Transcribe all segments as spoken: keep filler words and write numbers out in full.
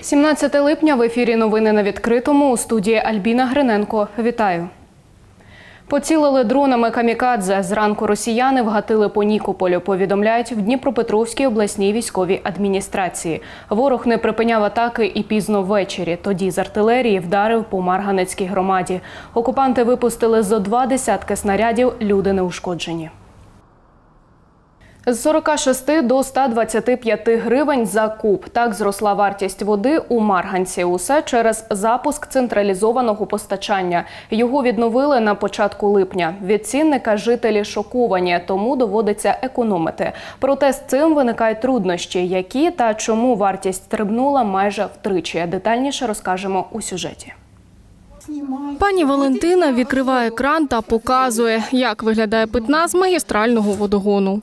сімнадцяте липня в ефірі «Новини на відкритому», у студії Альбіна Гриненко. Вітаю. Поцілили дронами камікадзе. Зранку росіяни вгатили по Нікополю, повідомляють в Дніпропетровській обласній військовій адміністрації. Ворог не припиняв атаки і пізно ввечері. Тоді з артилерії вдарив по Марганецькій громаді. Окупанти випустили зо два десятки снарядів, люди не ушкоджені. З сорока шести до ста двадцяти п'яти гривень за куб. Так зросла вартість води у Марганці. Усе через запуск централізованого постачання. Його відновили на початку липня. Від цінника жителі шоковані, тому доводиться економити. Проте з цим виникають труднощі. Які та чому вартість стрибнула майже втричі. Детальніше розкажемо у сюжеті. Пані Валентина відкриває кран та показує, як виглядає питна з магістрального водогону.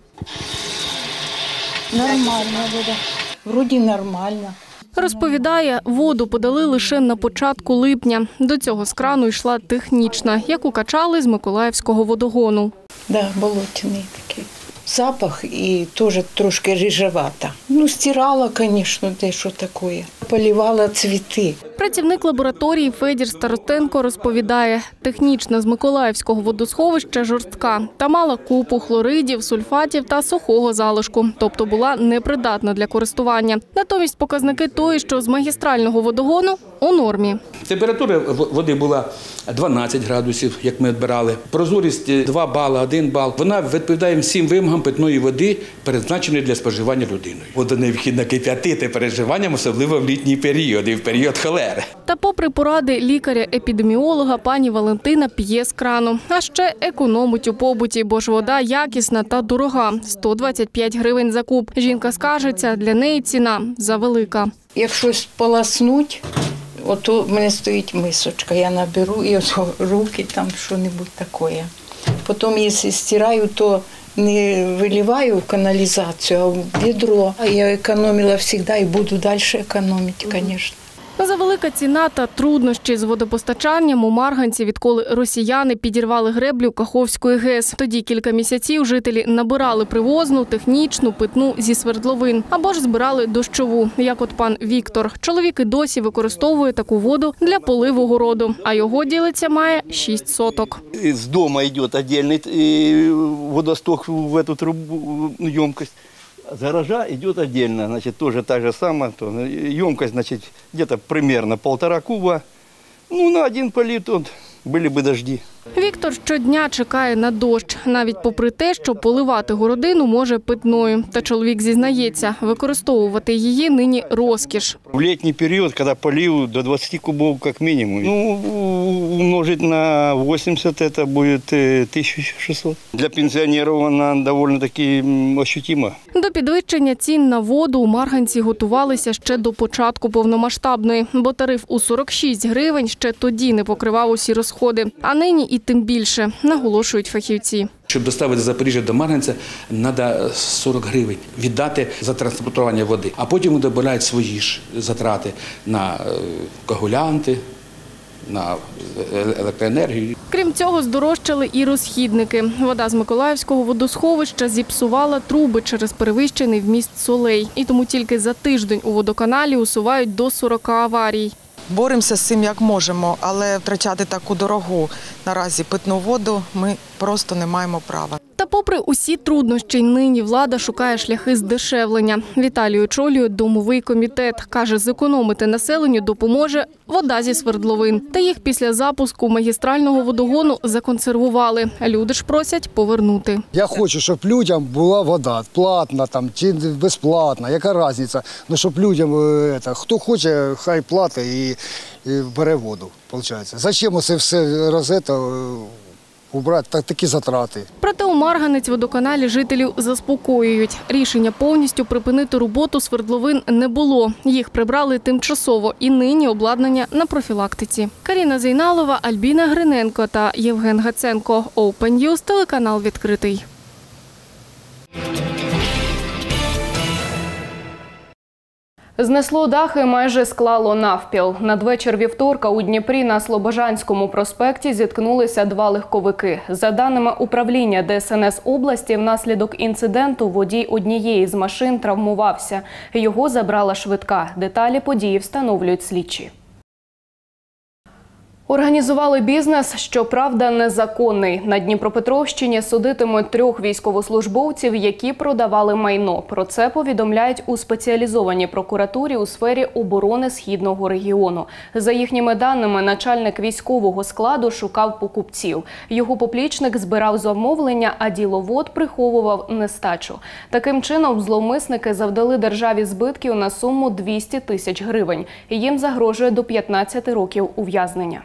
Нормально вода. Вроді нормально. Розповідає, воду подали лише на початку липня. До цього з крану йшла технічна, яку качали з Миколаївського водогону. Да, болотяний такий. Запах і теж трошки рижевата. Ну, стирала, звісно, дещо таке. Полівала цвіти. Працівник лабораторії Федір Старостенко розповідає, технічна з Миколаївського водосховища жорстка та мала купу хлоридів, сульфатів та сухого залишку, тобто була непридатна для користування. Натомість показники тої, що з магістрального водогону, у нормі. Температура води була дванадцять градусів, як ми відбирали. Прозорість два бали, один бал. Вона відповідає всім вимогам питної води, передбаченої для споживання людиною. Воду необхідно кип'ятити перед вживанням, особливо в літній період і в період холери. Та попри поради лікаря-епідеміолога, пані Валентина п'є з крану. А ще економить у побуті, бо ж вода якісна та дорога – сто двадцять п'ять гривень за куб. Жінка скаржиться, для неї ціна завелика. Якщо сполоснуть, ото в мене стоїть мисочка, я наберу і ото руки, там що-небудь таке. Потім, якщо стираю, то не виливаю в каналізацію, а в відро. Я економила завжди і буду далі економити, звісно. Завелика ціна та труднощі з водопостачанням у Марганці, відколи росіяни підірвали греблю Каховської ГЕС. Тоді кілька місяців жителі набирали привозну, технічну, питну зі свердловин. Або ж збирали дощову, як от пан Віктор. Чоловік і досі використовує таку воду для поливу городу, а його, ділиться, має шість соток. З дому йде окремий водосток в цю трубу, ємкость. С гаража идет отдельно, значит, тоже так же самое. То, емкость, значит, где-то примерно полтора куба. Ну, на один полит вот, были бы дожди. Віктор щодня чекає на дощ, навіть попри те, що поливати городину може питною. Та чоловік зізнається, використовувати її нині розкіш. В літній період, коли полив до двадцяти кубов як мінімум, ну, умножить на вісімдесят, це буде тисяча шістсот. Для пенсіонерів вона доволі таки ощутима. До підвищення цін на воду у Марганці готувалися ще до початку повномасштабної, бо тариф у сорок шість гривень ще тоді не покривав усі розходи. А нині і тим більше, наголошують фахівці. Щоб доставити з Запоріжжя до Марганця, треба сорок гривень віддати за транспортування води. А потім додають свої ж затрати на коагулянти, на електроенергію. Крім цього, здорожчали і розхідники. Вода з Миколаївського водосховища зіпсувала труби через перевищений вміст солей. І тому тільки за тиждень у водоканалі усувають до сорока аварій. Боремося з цим як можемо, але втрачати таку дорогу наразі питну воду ми просто не маємо права. Та попри усі труднощі, нині влада шукає шляхи здешевлення. Віталій очолює домовий комітет. Каже, зекономити населенню допоможе вода зі свердловин. Та їх після запуску магістрального водогону законсервували. Люди ж просять повернути. Я хочу, щоб людям була вода, платна там, чи безплатна, яка різниця. Ну, щоб людям, це, хто хоче, хай платить і, і бере воду, виходить. Зачем це все розета убрати, так, такі затрати. Проте у Марганець-водоканалі жителів заспокоюють. Рішення повністю припинити роботу свердловин не було. Їх прибрали тимчасово і нині обладнання на профілактиці. Каріна Зейналова, Альбіна Гриненко та Євген Гаценко. Open News, телеканал «Відкритий». Знесло дах і майже склало навпіл. Надвечір вівторка у Дніпрі на Слобожанському проспекті зіткнулися два легковики. За даними управління Де Ес Ен Ес області, внаслідок інциденту водій однієї з машин травмувався. Його забрала швидка. Деталі події встановлюють слідчі. Організували бізнес, щоправда, незаконний. На Дніпропетровщині судитимуть трьох військовослужбовців, які продавали майно. Про це повідомляють у спеціалізованій прокуратурі у сфері оборони Східного регіону. За їхніми даними, начальник військового складу шукав покупців. Його поплічник збирав замовлення, а діловод приховував нестачу. Таким чином, зловмисники завдали державі збитків на суму двісті тисяч гривень. Їм загрожує до п'ятнадцяти років ув'язнення.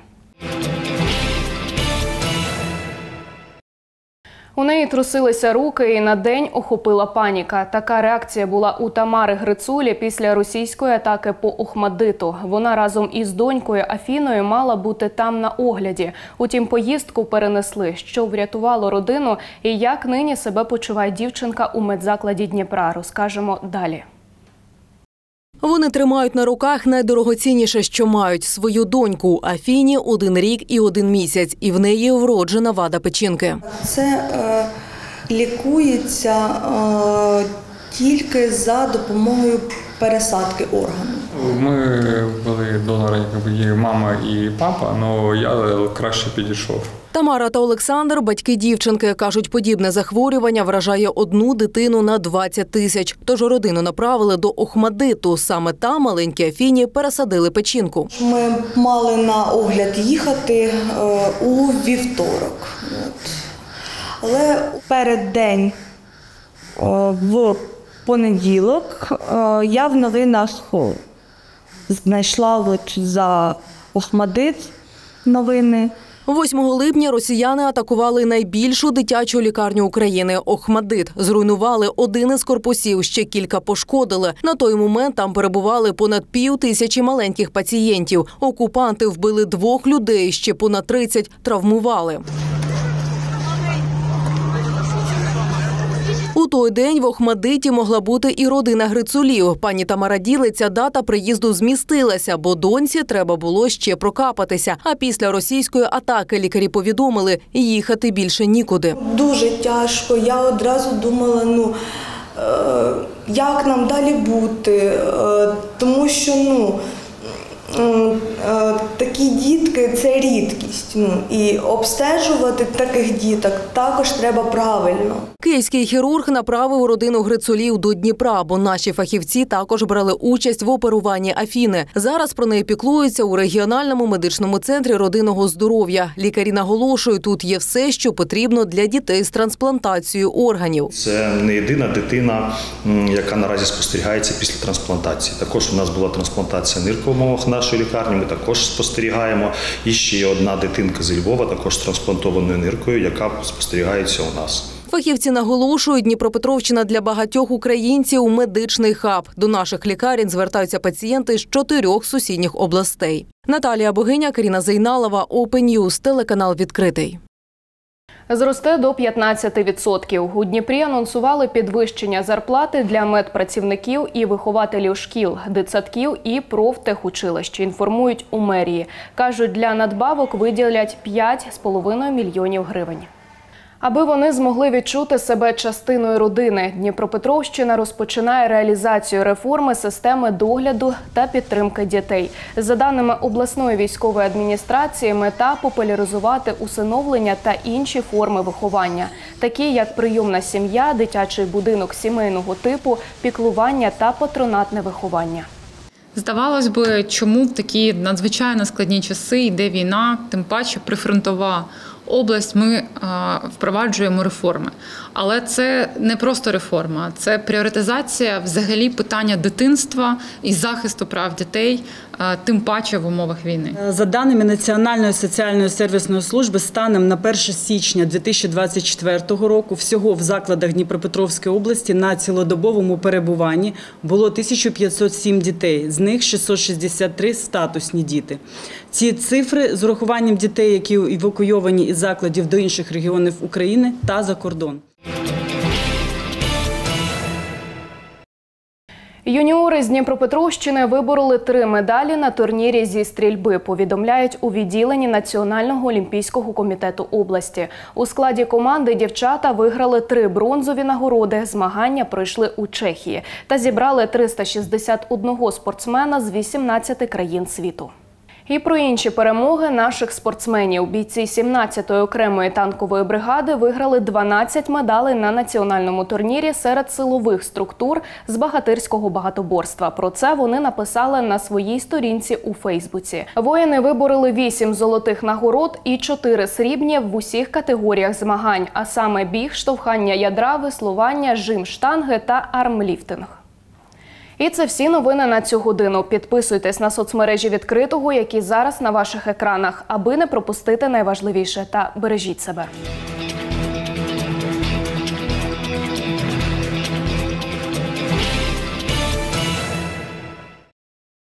У неї трусилися руки і на день охопила паніка. Така реакція була у Тамари Грицулі після російської атаки по Охмаддиту. Вона разом із донькою Афіною мала бути там на огляді. Утім, поїздку перенесли, що врятувало родину і як нині себе почуває дівчинка у медзакладі Дніпра, розкажемо далі. Вони тримають на руках найдорогоцінніше, що мають – свою доньку. Афіні один рік і один місяць, і в неї вроджена вада печінки. Це е, лікується е, тільки за допомогою пересадки органу. Ми були донори, і мама, і папа, але я краще підійшов. Тамара та Олександр – батьки дівчинки. Кажуть, подібне захворювання вражає одну дитину на двадцять тисяч. Тож родину направили до Охмаддиту. Саме там маленькій Афіні пересадили печінку. Ми мали на огляд їхати е, у вівторок. От. Але перед день е, в понеділок е, я в новинах знайшла за Охмаддит новини. восьмого липня росіяни атакували найбільшу дитячу лікарню України – Охмаддит. Зруйнували один із корпусів, ще кілька пошкодили. На той момент там перебували понад пів тисячі маленьких пацієнтів. Окупанти вбили двох людей, ще понад тридцять травмували. У той день в Охмаддиті могла бути і родина Грицулів. Пані Тамара ділиться, дата приїзду змістилася, бо доньці треба було ще прокапатися. А після російської атаки лікарі повідомили, їхати більше нікуди. Дуже тяжко. Я одразу думала, ну, е, як нам далі бути, е, тому що, ну, такі дітки – це рідкість. Ну, і обстежувати таких діток також треба правильно. Київський хірург направив родину Грицулів до Дніпра, бо наші фахівці також брали участь в оперуванні Афіни. Зараз про неї піклуються у регіональному медичному центрі родинного здоров'я. Лікарі наголошують, тут є все, що потрібно для дітей з трансплантацією органів. Це не єдина дитина, яка наразі спостерігається після трансплантації. Також у нас була трансплантація нирки в умовах нашої лікарні, ми також спостерігаємо. І ще є одна дитинка з Львова, також з трансплантованою ниркою, яка спостерігається у нас. Фахівці наголошують, Дніпропетровщина для багатьох українців – медичний хаб. До наших лікарень звертаються пацієнти з чотирьох сусідніх областей. Наталія Богиня, Каріна Зейналова, Open News, телеканал «Відкритий». Зросте до п'ятнадцяти відсотків. У Дніпрі анонсували підвищення зарплати для медпрацівників і вихователів шкіл, дитсадків і профтехучилищ, інформують у мерії. Кажуть, для надбавок виділять п'ять з половиною мільйонів гривень. Аби вони змогли відчути себе частиною родини, Дніпропетровщина розпочинає реалізацію реформи системи догляду та підтримки дітей. За даними обласної військової адміністрації, мета – популяризувати усиновлення та інші форми виховання, такі як прийомна сім'я, дитячий будинок сімейного типу, піклування та патронатне виховання. Здавалось би, чому в такі надзвичайно складні часи йде війна, тим паче прифронтова область, ми а, впроваджуємо реформи. Але це не просто реформа, це пріоритизація взагалі питання дитинства і захисту прав дітей, а, тим паче в умовах війни. За даними Національної соціальної сервісної служби, станом на перше січня дві тисячі двадцять четвертого року всього в закладах Дніпропетровської області на цілодобовому перебуванні було тисяча п'ятсот сім дітей, з них шістсот шістдесят три – статусні діти. Ці цифри з урахуванням дітей, які евакуйовані із закладів до інших регіонів України та за кордон. Юніори з Дніпропетровщини вибороли три медалі на турнірі зі стрільби, повідомляють у відділенні Національного олімпійського комітету області. У складі команди дівчата виграли три бронзові нагороди. Змагання пройшли у Чехії та зібрали триста шістдесят один спортсмена з вісімнадцяти країн світу. І про інші перемоги наших спортсменів. Бійці сімнадцятої окремої танкової бригади виграли дванадцять медалей на національному турнірі серед силових структур з богатирського багатоборства. Про це вони написали на своїй сторінці у Фейсбуці. Воїни вибороли вісім золотих нагород і чотири срібні в усіх категоріях змагань, а саме біг, штовхання ядра, веслування, жим штанги та армліфтинг. І це всі новини на цю годину. Підписуйтесь на соцмережі відкритого, які зараз на ваших екранах, аби не пропустити найважливіше. Та бережіть себе.